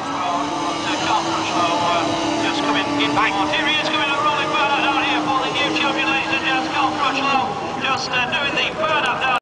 Carl Crutchlow just coming in. Here he is coming a rolling burnout down here for the new champion, ladies and gents. Carl Crutchlow just doing the burnout down.